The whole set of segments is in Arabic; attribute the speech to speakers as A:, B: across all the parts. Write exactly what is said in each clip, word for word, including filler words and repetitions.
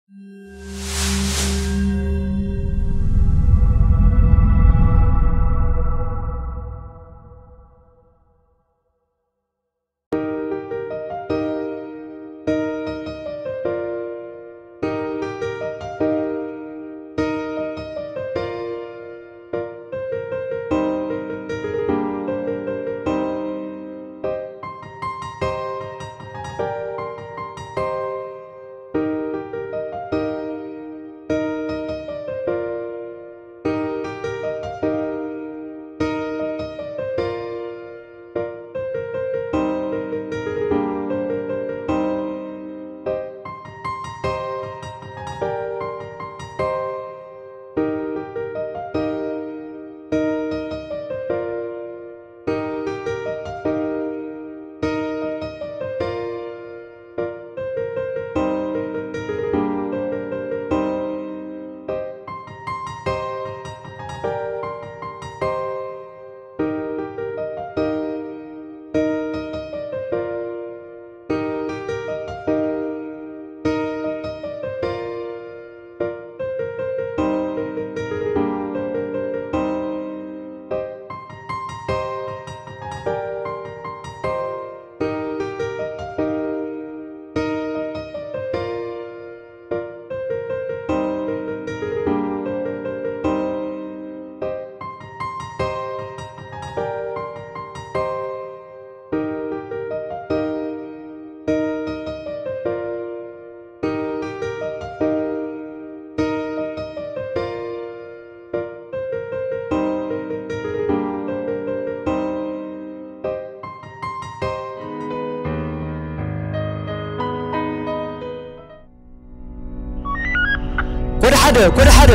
A: كل حدا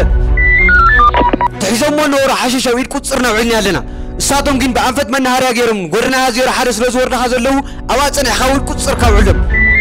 A: تحزم من ورا حشيش ويد كتصرنا وعلنا لنا الساتهم جن بأنفت من نهار يجرم قرنا هزير حارس لزورنا هذا له أواتنا يحاول كتصر كوعلم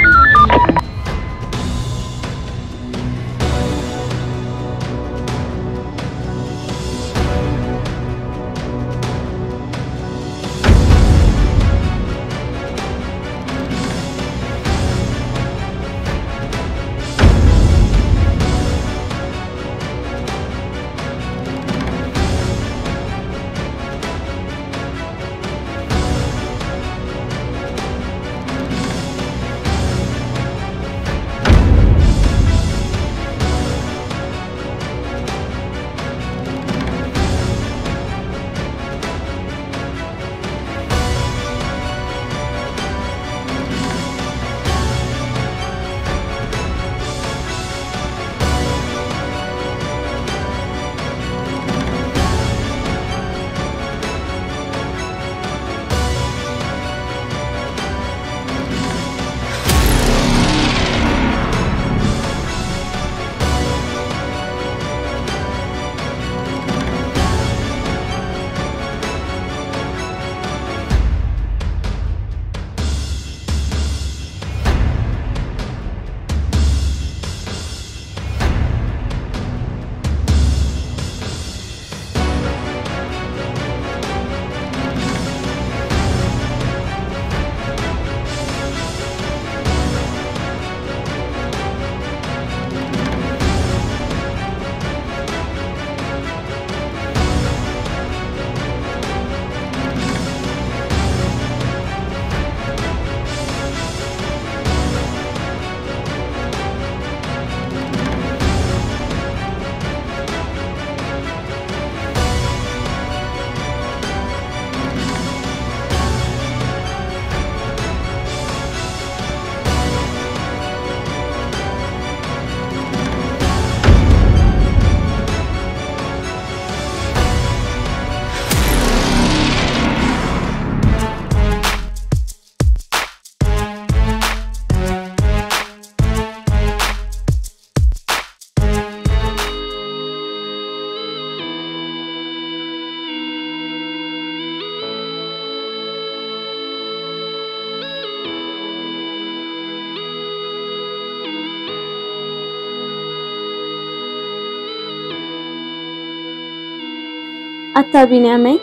B: أتابيني أمي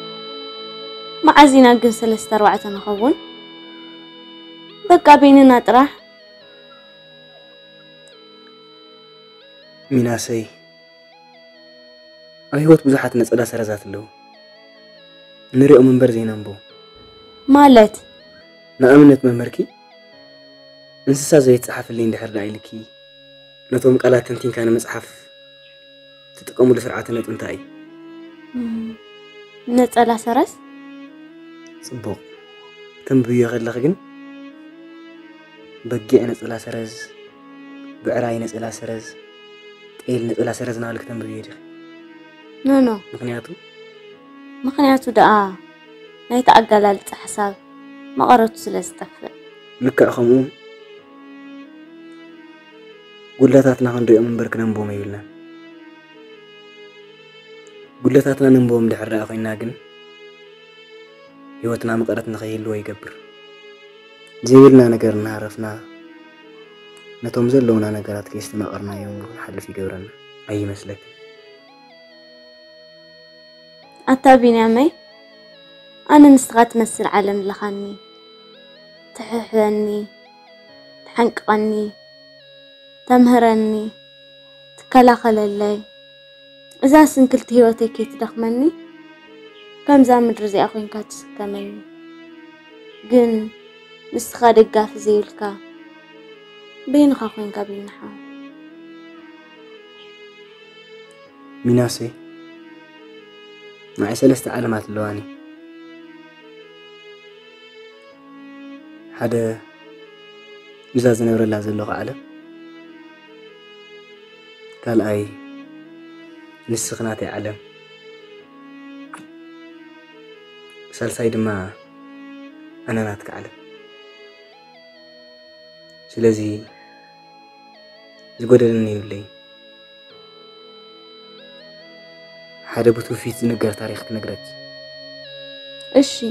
B: ما عزينا جنس الاستروعة نخون بقى بيننا طرح
A: ميناسي أيوة بزحت نسألها سرزات له نريء من برزين أنبو
B: مالت
A: نأمنت من مركي انسسا زي تصحف اللي اندحر لعيلكي نتوم قالات تنتين كان مصحف تتقوموا لسرعة نت انتاي
B: نسألها سرز
A: صبوق تنبيه غير لغن بقي نسألها سرز بعراي نسألها سرز تقيل نسألها سرز نالك تنبيه دي
B: نو نو
A: مخنياتو
B: مخنياتو دقا نايت أقلال حساب ما قررت سلستفق
A: لك أخمو قلتاتنا هندو من برك ننبو ميولنا قلتاتنا ننبو مدحر أخينا قن يوتنا مقرت نخيل ويقبر زيلنا نقرنا عرفنا نتوم زلونا نقرات كيستما قرنا يوم حل في قورنا أي مسلك
B: أتابيني عمي أنا نستغات مسل عالم لخاني تححني تحنقني تمهرني تكلاخل اللي إذا سنكلت هيوتي كي تدخمني كم زام مدرزي أخوين كاتس كمني جن نستغا دقاف زيلكا بين خاخوين كابين حا
A: ميناسي معي سلسة علامات اللواني حدا إذا نور الله زلوغ عالم قال أي نسخناتي علم سالسايد ما أنا ناتك علم سلازي زقودلني يولي حدا بتوفيت نقر تاريخ نقرك
B: إشي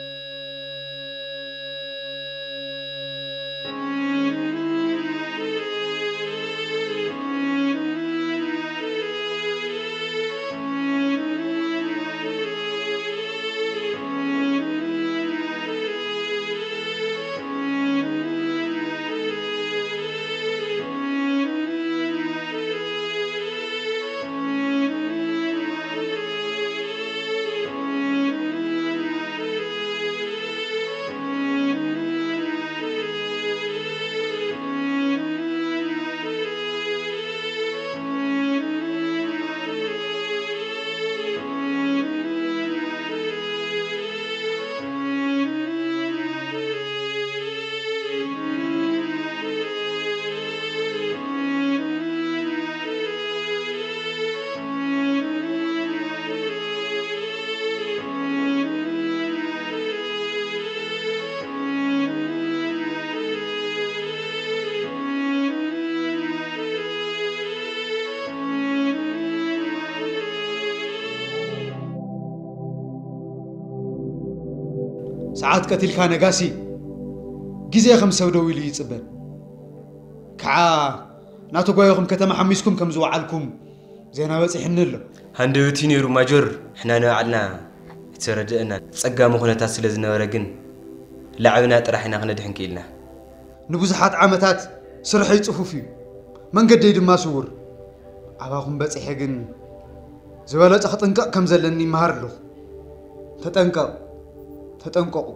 C: ساعات قتل كان قاسي جزء خمسة ودوي يصبر كعا ناتو قايكم كتما حميسكم كم زوعلكم زينا بصيحن له
D: هندوتي نيرو ماجور احنا نعلنا تردئنا صقا مخنتا سلازنبره كن لعبنا طرحنا خندحن كيلنا
C: نبزحات عامتات سرحي صفوفي من قد يدما سور اباكم بصيح كن زبلص خطنق كم زلني مهار له تطنقق تطنققوا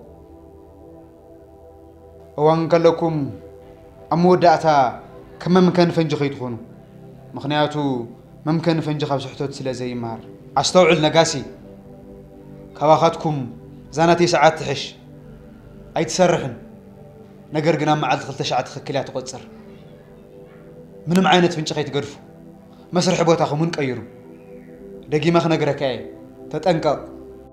C: وان كلكم اموداتا كما ممكن فنج خيتكونوا مخنياتو ممكن فنج خاب سحتوت سلا زي مار استوعل نقاسي كواخاتكم زاناتي ساعات تحش اي تسرحن نجر قنا معد خلت شعات خكلات تقصر منم عينت فنج خيت قرفو مسرح بوتاخو من قيرو دقي ما خنقرك اي تطنقق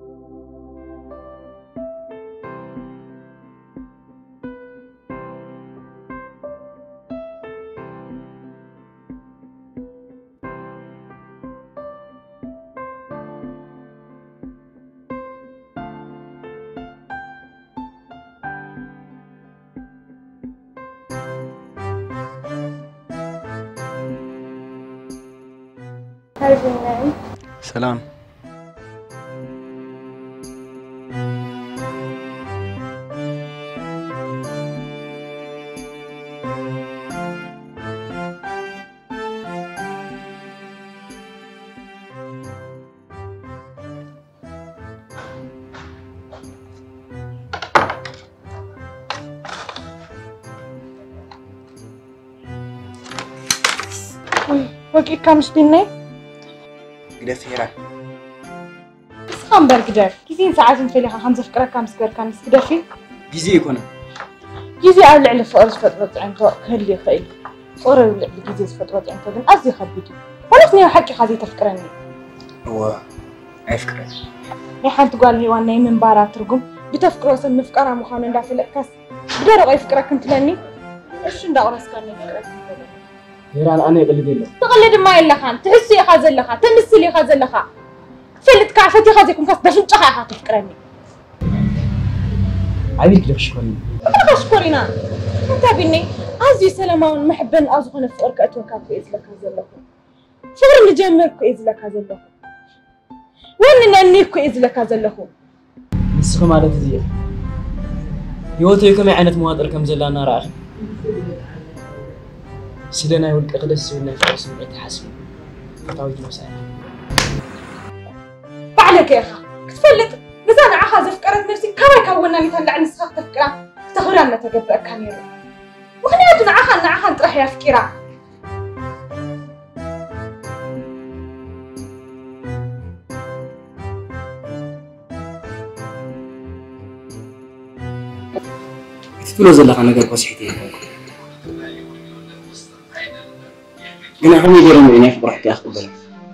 A: سلام
E: وكي كامش بيني
A: قد فيرا
E: خام برقدر كيزين ساعات نفليها خمسة فكرة كام سكر كان سكدفي
A: جيزي يكون
E: جيزي أرجع لفقر فترة عنده كهلي خيل صورة ولا جيزي فترة عنده بن أصدي خبيتي ولا فني حكي خذي تفكرني
A: هو أفكر
E: يا حنت قال لي وانا من بارات ترقم بتفكروا سن فكرة مخانن دا في الكاس بدر غير فكرة كنت لاني ايش ندا ورس كان فكرة
F: هيران أنا يقلد له
E: تقلد ما إلا خان تحسي يا خازن لخا تمثلي خازن لخا فلت كعفتي خازيكم كاس باش نجحها تفكرني
F: عبيك لك شكرين
E: أنا شكرينا أنت بيني عزي سلمان محبن أزغن في أرك أتوكا في إزلك هذا لكم فور نجمرك إزلك هذا لكم وين ننيك إزلك هذا لكم
F: نسخ مالت زي يوتي كم عينت مواطر كم زلانا راح سيدنا يقول قدس ونا في اسم يتحسب فتاوي مسائل
E: بعلك يا أخا تفلت بس أنا عخاز فكرت نفسي كما كوناني تلع نسخ تفكرة تغرى ما تقبل كاميرا وخنيتنا عخا نعخا تروح يا فكرة
F: تقولوا زلخ أنا قال قصيحتي أنا هم يديرون مني في براحتي أخذ بالك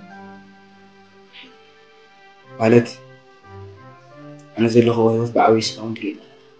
A: قالت أنا زي اللي هو يوفق عويس كون كريم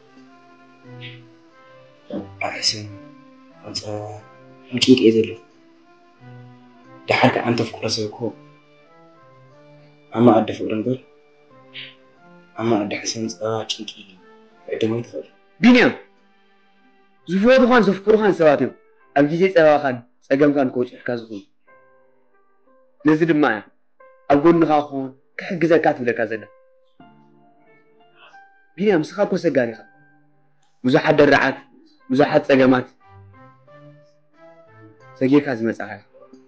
A: أحسن أنت ممكن كإذا له ده حتى أنت في كل سيكون أما أدى في الأنظر أما أدى حسن آه تشيكي فإنت ما يدخل بينيام زفوا بخان زفوا بخان سواتهم أبجي زي سواخان سجم كان كوتش كازون نزل معه أقول نخاخون كحق زكاة ولا كذا بينيام سخاكو سجاري خا مزحد درعات مزحد سجمات سجيك هذا مساحة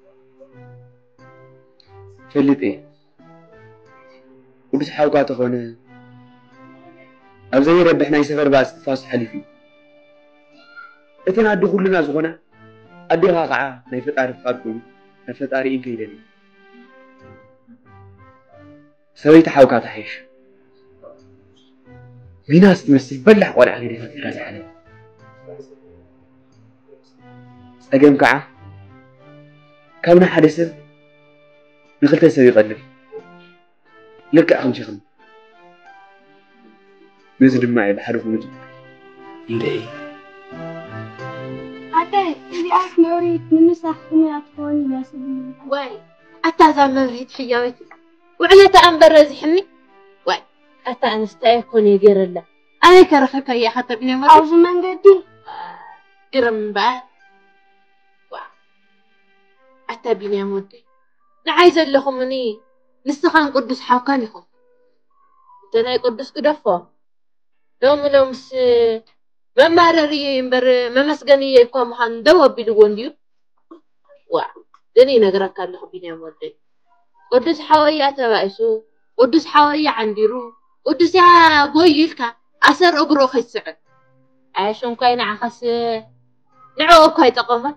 A: فلت إيه ودش حاوقات هنا أو زي ربحنا يسافر باس فاس حليفي إتنا أدخل لنا زغنا أديها قاعة نفت أعرف فاركم نفت أري إنك يدني سويت حاوقات حيش في ناس تمثل بلح ولا عن اللي فكرة عليه أجمع قاعة كمنا حدث نخلت يسوي قدر لك أهم شيء نزل معي بحرف مجد انت ايه
B: عتاي اللي أعرف موريت من نسخ خميات كوني يا سيدي
G: واي أتا موريت حيوتي وعلى تأمبر رزحني واي أتا أنستأي كوني غير الله أنا كرخك يا حتى بني مرة
B: أو زمان قدي
G: قرم بعد واي أتا بني مودي نعايزة لهم مني نسخان قدس حاكانيهم تناي قدس كدفا لوم لوم س ما مرري ينبر ما مسجني يكون محن دوا بيلقون ديو وا دني نقرأ كله بيني مودي قدس حوالي أتبعسو قدس حوالي عنديرو قدس يا بويلك أسر أقرأ خسر عشان كاين عخس نعو كاي تقوم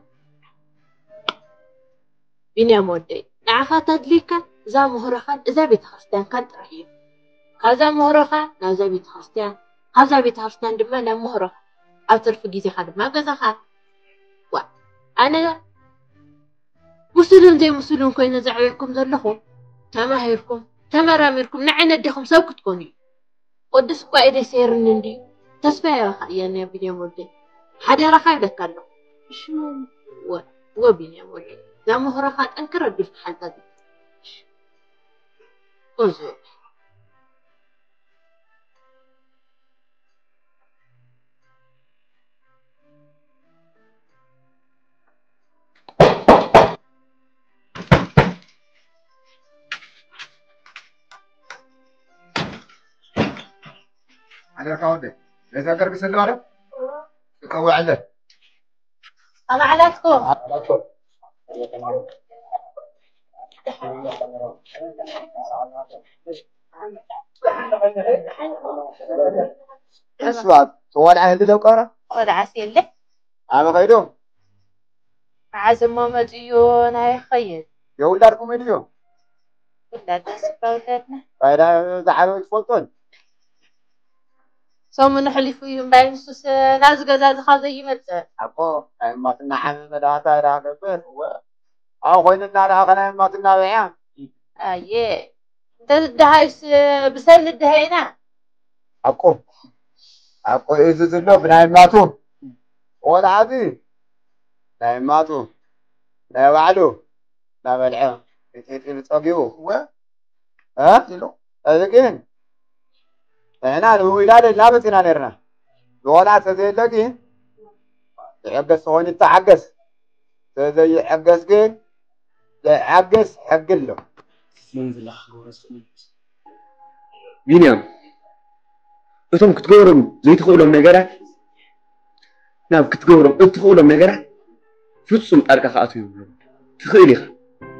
G: بيني مودي نعخا تدليك زا مهرخان إذا بتخستان كانت رهيب هذا مهرخان نازا بتخستان هذا بتخستان دم لا مهرخ أكثر في جيزي خاد ما جزخان وا أنا مسلون زي مسلون كوين زعيركم ذلهم تما هيركم تما راميركم نعنا دخم سوق تكوني قدس قاعد يسير نندي تسبيح يعني يا بني مودي حدا رخا دكالو شو و و بني مودي لا مهرخات أنكر الدف حالتي أوزو
C: على كاونده ليس أقرب يسلم على يقوي عليه
G: أنا علاتكم
C: على اسمع طوال عهد لو قرا
G: ولا عسيل له
C: عم خيدوم
G: عزم مزيو ناي خير
H: يولدكم اليوم
G: ولا تسبا ولادنا
H: فايدا زعلوا يفوتون
G: سومن حلفوا يوم باين سوس ناس غزا خازي يمص
H: أبو ما تنا حمل مداتا راكبر أو خوين النار أغنى ما تنا بيان
G: ايه تدهايس بسل الدهينا
H: أبو أبو إذا زلوا بناي ماتو ولا عادي ناي ماتو ناي وعلو ناي بلعه يتيتي بتوقيو و ها أذكين هنا الولاد لابسين علينا ولا تزيد لكن يعقس هون يتعقس تزي يعقس كين يعقس حق له
A: منزل أخبار بينيام أنتم كتقولون زي تقولون نجارة نعم كتقولون أنت تقولون نجارة فتصم أركا خاطيهم تخيلي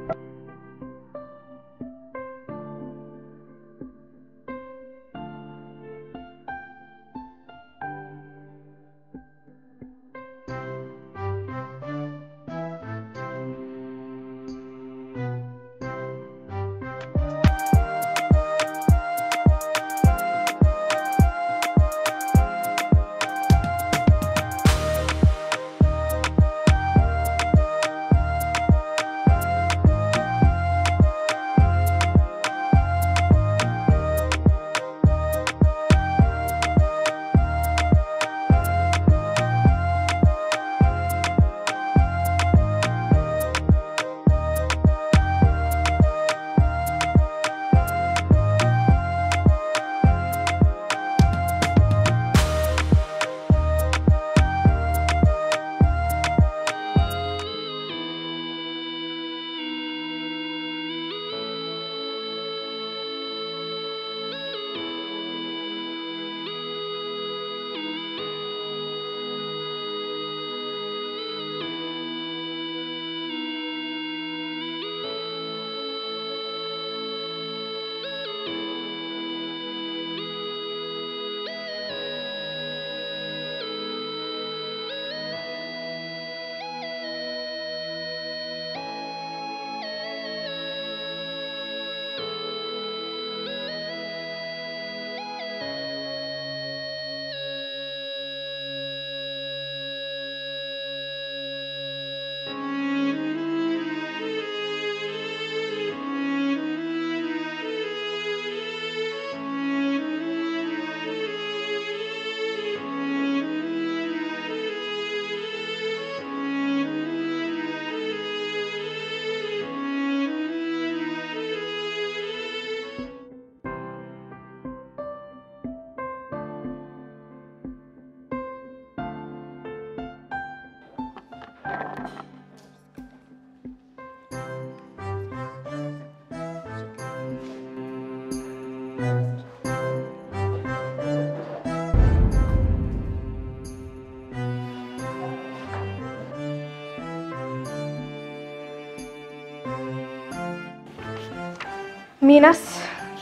E: ميناس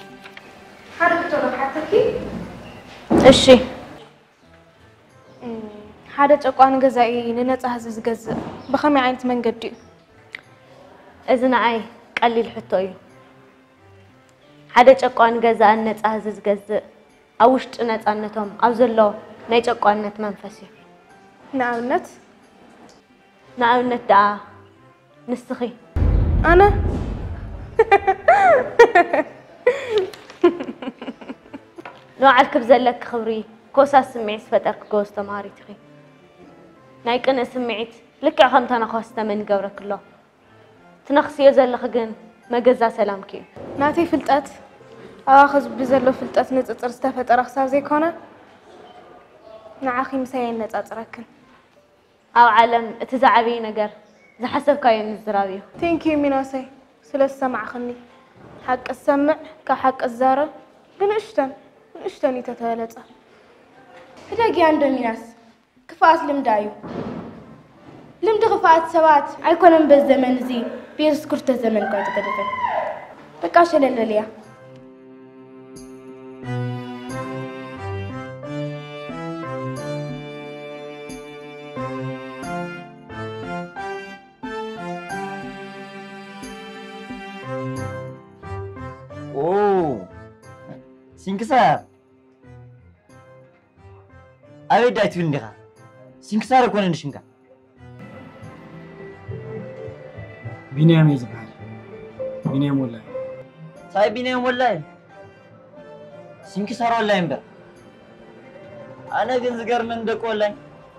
E: حركة تقول حتى
B: እሺ
E: ሓደ ጨቋን ገዛኢ ንነፃ ህዝቢ ዝገዝእ ብኸመይ ዓይነት መንገዲ እዩ
B: እዚ ንዓይ ቀሊል ሕቶ እዩ ሓደ ጨቋን ገዛእ ነፃ ህዝቢ ዝገዝእ ኣብ ውሽጢ ነፃነቶም ኣብ ዘሎ ናይ ጨቋንነት መንፈስ እዩ
E: ንኣብነት
B: ንኣብነት ደኣ ንስኺ
E: ኣነ
B: ንባዕልክ ብዘለክ ክብሪ ኮሳስ ስምዒት ዝፈጠርክ ጎበዝ ተምሃሪት ኢኺ ናይ ቅንእ ስምዒት ልክዕ ከምታ ነኸስተ መን ይገብረክ ኣሎ ትነኽስዮ ዘለኺ ግን መገዛ ሰላምኪ እዩ
E: ናተይ ፍልጠት ኣባኺ ብዘሎ ፍልጠት ንፅፅር ዝተፈጠረ ክሳብ ዘይኮነ ንዓኺ ምሳይ የነፃፅረክን
B: ኣብ ዓለም እቲ ዝዓበየ ነገር ዝሓሰብካዮ ምዝራብ እዩ
E: ቴንኪዩ ሚናሰይ ስለ ዝሰማዕኽኒ ሓቂ ዝሰምዕ ካብ ሓቂ ዝዛረብ ብንእሽተን ንእሽተን እዩ ተተበለፀ
I: ህደጊያ እንዶ ሚናስ ክፍኣት ልምዳ እዩ ልምዲ ክፍኣት ሰባት ኣይኮነን በዚ ዘመን እዚ ብየሱስ ዘመን እኳ ተገደፈ በቃ ሸለለልያ
J: سينكسار أبي دايت فين دخا سينكسار يكون نشنكا
F: بنيام يزبح بنيام والله
J: صاي بنيام والله سينكسار والله ينبر أنا جنزقر من دك والله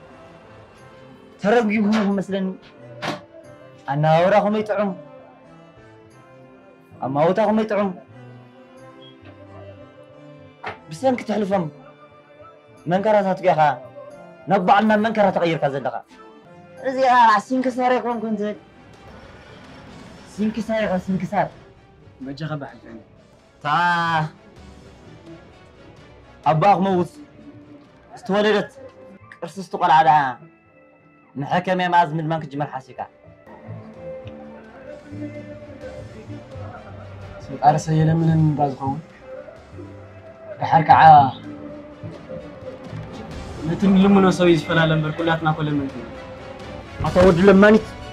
J: ترى بيجيبهم مثلاً أنا أوراهم يتعم أما أوتاهم يتعم بس أنك تحلفهم من كرهت تجاها نبع لنا من كره تغير كذا دقة زي أنا سينكسار يكون كنت سينكسار سينكسار
F: بجا بحل يعني
J: تا أباغ موت استولدت قرص استقل على نحكم يا معز من منك جمال حاسيكا
F: سيقال سيلا من المبازقون بحرك عا نتن لمنو سويز فلا لمبر كلاتنا كل من
J: أتود لمانيت